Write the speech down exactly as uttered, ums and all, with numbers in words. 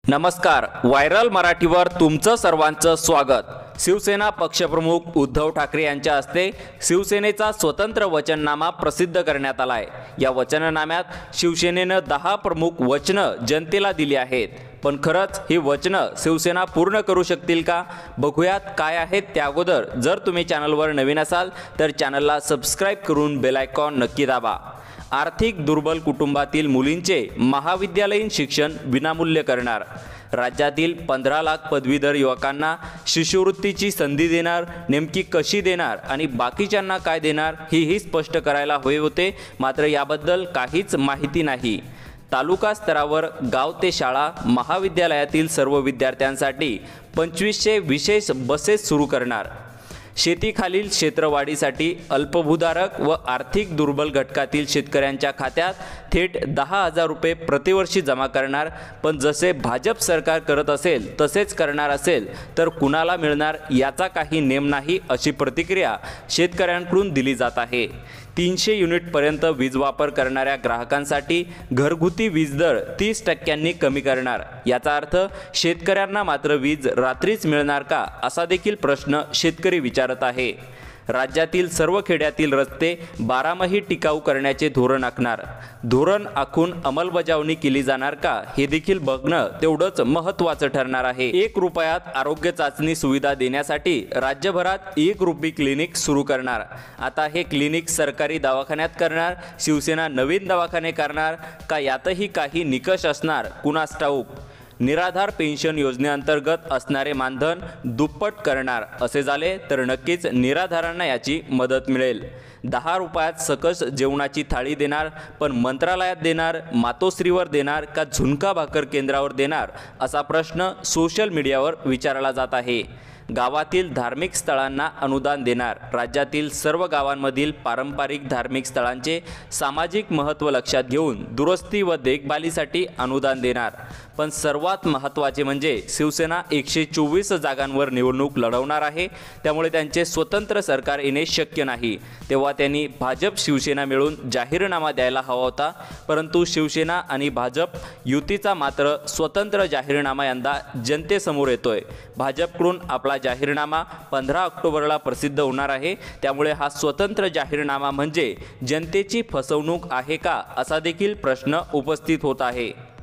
नमस्कार, व्हायरल मराठीवर तुमचं सर्वांचं स्वागत। शिवसेना पक्षप्रमुख उद्धव ठाकरे यांच्या हस्ते शिवसेनेचा स्वतंत्र वचननामा प्रसिद्ध करण्यात आलाय। या वचननाम्यात शिवसेनेने दहा प्रमुख वचनं जनतेला दिली आहेत। पण खरंच ही वचनं शिवसेना पूर्ण करू शकतील का? बघूयात काय आहेत त्या अगोदर जर तुम्ही चॅनलवर नवीन असाल तर चॅनलला सबस्क्राइब करून बेल आयकॉन नक्की दाबा। आर्थिक दुर्बल कुटुंबातील मुलींचे महाविद्यालयीन शिक्षण विनामूल्य करणार, राज्यातील पंधरा लाख पदवीधर युवकांना शिष्यवृत्तीची संधी देणार, नेमकी कशी देणार आणि बाकीच्यांना काय देणार हेही स्पष्ट करायला हवे होते, मात्र याबद्दल काहीच माहिती नाही। तालुका स्तरावर गाव ते शाळा महाविद्यालयातील सर्व विद्यार्थ्यांसाठी पंचवीसशे विशेष बसेस सुरू करणार, शेतीखालील क्षेत्रवाढीसाठी अल्पभूधारक व आर्थिक दुर्बल घटकातील शेतकऱ्यांच्या खात्यात थेट दहा हजार रुपये प्रतिवर्षी जमा करणार। पण जसे भाजप सरकार करत असेल तसेच करणार असेल तर कुणाला मिळणार याचा काही नेम नाही, अशी प्रतिक्रिया शेतकऱ्यांकडून दिली जात आहे। तीनशे युनिटपर्यंत वीज वापर करणाऱ्या ग्राहकांसाठी घरगुती वीज दर तीस टक्क्यांनी कमी करणार। याचा अर्थ शेतकऱ्यांना मात्र वीज रात्रीच मिळणार का, असा देखील प्रश्न शेतकरी विचारत आहे। राज्यातील सर्व खेड्यातील रस्ते बारामाही टिकाऊ करण्याचे धोरण आखणार, धोरण आखून अंमलबजावणी केली जाणार का हे देखील बघणं तेवढंच महत्त्वाचं ठरणार आहे। एक रुपयात आरोग्य चाचणी सुविधा देण्यासाठी राज्यभरात एक रुपी क्लिनिक सुरू करणार। आता हे क्लिनिक सरकारी दवाखान्यात करणार, शिवसेना नवीन दवाखाने करणार का यातही काही निकष असणार कुणास ठाऊक। निराधार पेन्शन योजनेअंतर्गत असणारे मानधन दुप्पट करणार, असे झाले तर नक्कीच निराधारांना याची मदत मिळेल। दहा रुपयात सकस जेवणाची थाळी देणार, पण मंत्रालयात देणार, मातोश्रीवर देणार का झुणका भाकर केंद्रावर देणार, असा प्रश्न सोशल मीडियावर विचारला जात आहे। गावातील धार्मिक स्थळांना अनुदान देणार, राज्यातील सर्व गावांमधील पारंपरिक धार्मिक स्थळांचे सामाजिक महत्त्व लक्षात घेऊन दुरुस्ती व देखभालीसाठी अनुदान देणार। पण सर्वात महत्त्वाचे म्हणजे शिवसेना एकशे चोवीस जागांवर निवडणूक लढवणार आहे, त्यामुळे त्यांचे स्वतंत्र सरकार येणे शक्य नाही। तेव्हा त्यांनी भाजप शिवसेना मिळून जाहीरनामा द्यायला हवा होता, परंतु शिवसेना आणि भाजप युतीचा मात्र स्वतंत्र जाहीरनामा यंदा जनतेसमोर येतोय। भाजपकडून आपला जाहीरनामा पंधरा ऑक्टोबरला प्रसिद्ध होणार आहे, त्यामुळे हा स्वतंत्र जाहीरनामा म्हणजे जनतेची फसवणूक आहे का, असा देखील प्रश्न उपस्थित होत आहे।